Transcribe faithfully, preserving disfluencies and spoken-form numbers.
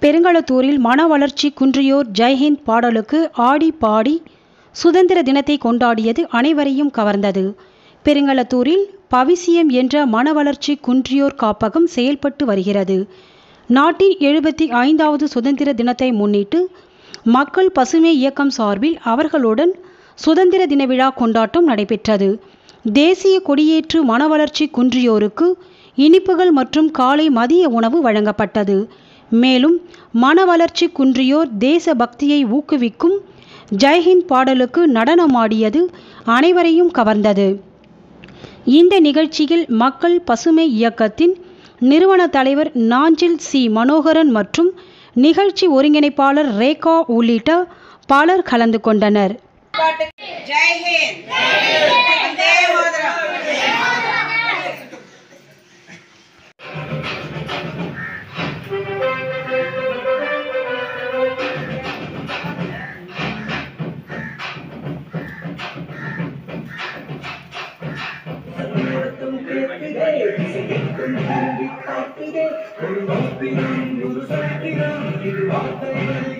பெருங்களத்தூரில் மனவளர்ச்சி குன்றியோர் ஜெய்ஹிந்த் பாடலுக்கு ஆடி பாடி சுதந்திர தினத்தை கொண்டாடியது அனைவரையும் கவர்ந்தது. பெருங்களத்தூரில் பவிசியம் என்ற மனவளர்ச்சி குன்றியோர் காப்பகம் செயல்பட்டு வருகிறது. நாட்டின் எழுபத்தி ஐந்தாவது சுதந்திர தினத்தை முன்னிட்டு மக்கள் பசுமை இயக்கம் சார்பில் அவர்களுடன் சுதந்திர தின விழா கொண்டாட்டம் நடைபெற்றது. தேசிய கொடியேற்று மனவளர்ச்சி குன்றியோருக்கு இனிப்புகள் மற்றும் காலை மதிய உணவு வழங்கப்பட்டது. மேலும் மனவளர்ச்சி குன்றியோர் தேச பக்தியை ஊக்குவிக்கும் ஜெய்ஹிந்த் பாடலுக்கு நடனமாடியது அனைவரையும் கவர்ந்தது. இந்த நிகழ்ச்சியில் மக்கள் பசுமை இயக்கத்தின் நிறுவன தலைவர் நாஞ்சில் சி மனோகரன் மற்றும் நிகழ்ச்சி ஒருங்கிணைப்பாளர் ரேகா உள்ளிட்ட பலர் கலந்து கொண்டனர். ஒரு